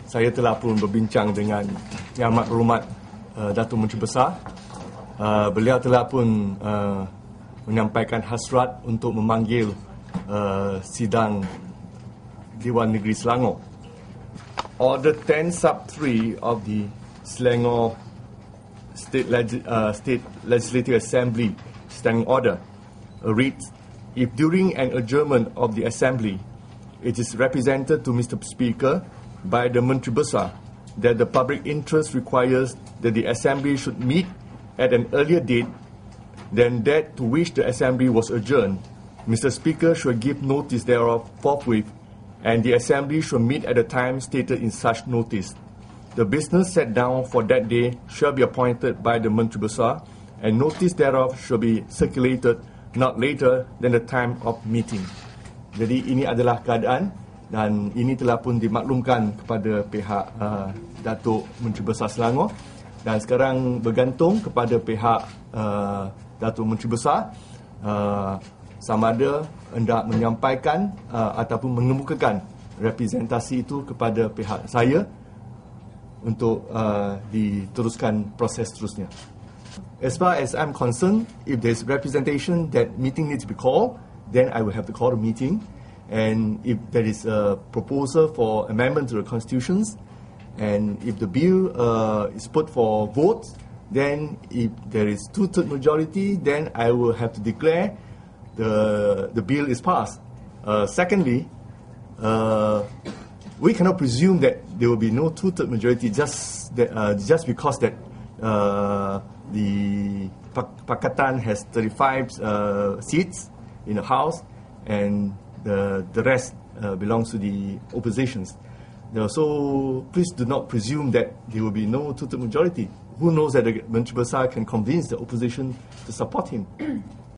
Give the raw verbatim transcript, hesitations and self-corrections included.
saya telah pun berbincang dengan Yang Amat Berhormat uh, Datuk Menteri Besar. Uh, beliau telah pun uh, menyampaikan hasrat untuk memanggil uh, sidang Dewan Negeri Selangor. Order ten sub three of the Selangor State, Leg- uh, State Legislative Assembly Standing Order reads, if during an adjournment of the Assembly it is represented to Mister Speaker by the Menteri Besar that the public interest requires that the Assembly should meet at an earlier date than that to which the Assembly was adjourned, Mister Speaker should give notice thereof forthwith, and the Assembly should meet at the time stated in such notice. The business set down for that day shall be appointed by the Menteri Besar, and notice thereof shall be circulated not later than the time of meeting. Jadi ini adalah keadaan dan ini telah pun dimaklumkan kepada pihak uh, Datuk Menteri Besar Selangor, dan sekarang bergantung kepada pihak uh, Datuk Menteri Besar uh, sama ada hendak menyampaikan uh, ataupun mengemukakan representasi itu kepada pihak saya untuk uh, diteruskan proses seterusnya. As far as I'm concerned, if there's representation that meeting needs to be called, then I will have to call the meeting. And if there is a proposal for amendment to the constitutions, and if the bill uh, is put for vote, then if there is two-third majority, then I will have to declare the the bill is passed. Uh, secondly, uh, we cannot presume that there will be no two-third majority just that, uh, just because that uh, the Pakatan has thirty-five uh, seats in the House, and the the rest uh, belongs to the oppositions. So please do not presume that there will be no two-third majority. Who knows that the Menteri Besar can convince the opposition to support him?